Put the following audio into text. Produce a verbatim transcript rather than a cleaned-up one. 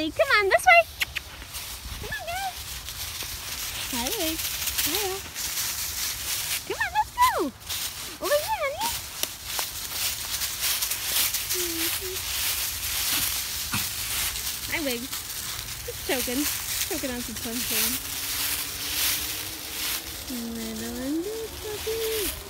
Nellie. Come on, this way. Come on, guys. Hi, Wig. Hi. Come on, let's go. Over here, honey. Hi, Wig. Just choking. Choking on some sunshine. Little and big puppy.